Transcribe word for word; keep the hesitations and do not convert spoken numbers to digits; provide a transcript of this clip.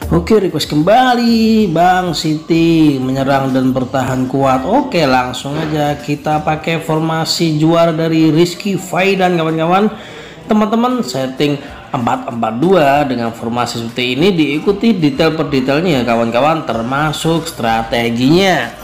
Oke, request kembali Bang Siti menyerang dan bertahan kuat. Oke, langsung aja kita pakai formasi juara dari Rizky Faidan kawan-kawan. Teman-teman setting empat empat dua dengan formasi seperti ini, diikuti detail per detailnya ya kawan-kawan, termasuk strateginya.